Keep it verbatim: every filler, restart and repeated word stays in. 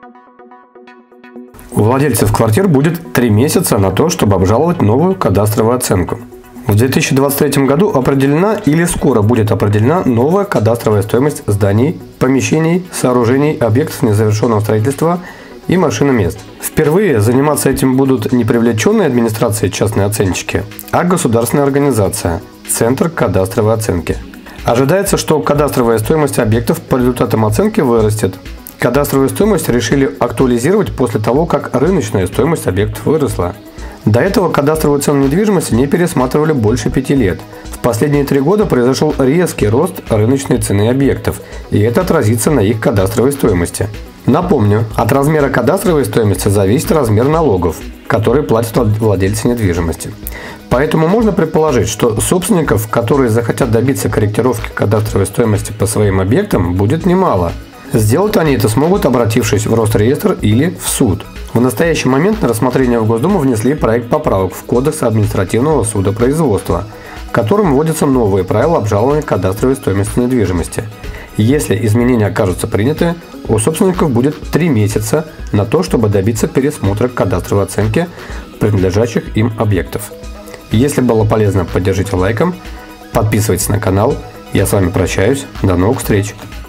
У владельцев квартир будет три месяца на то, чтобы обжаловать новую кадастровую оценку. В две тысячи двадцать третьем году определена или скоро будет определена новая кадастровая стоимость зданий, помещений, сооружений, объектов незавершенного строительства и машиномест. Впервые заниматься этим будут не привлеченные администрацией частные оценщики, а государственная организация – Центр кадастровой оценки. Ожидается, что кадастровая стоимость объектов по результатам оценки вырастет. Кадастровую стоимость решили актуализировать после того, как рыночная стоимость объектов выросла. До этого кадастровую цену недвижимости не пересматривали больше пяти лет. В последние три года произошел резкий рост рыночной цены объектов, и это отразится на их кадастровой стоимости. Напомню, от размера кадастровой стоимости зависит размер налогов, которые платят владельцы недвижимости. Поэтому можно предположить, что собственников, которые захотят добиться корректировки кадастровой стоимости по своим объектам, будет немало. Сделать они это смогут, обратившись в Росреестр или в суд. В настоящий момент на рассмотрение в Госдуму внесли проект поправок в Кодекс административного судопроизводства, в котором вводятся новые правила обжалования кадастровой стоимости недвижимости. Если изменения окажутся приняты, у собственников будет три месяца на то, чтобы добиться пересмотра кадастровой оценки принадлежащих им объектов. Если было полезно, поддержите лайком, подписывайтесь на канал. Я с вами прощаюсь. До новых встреч!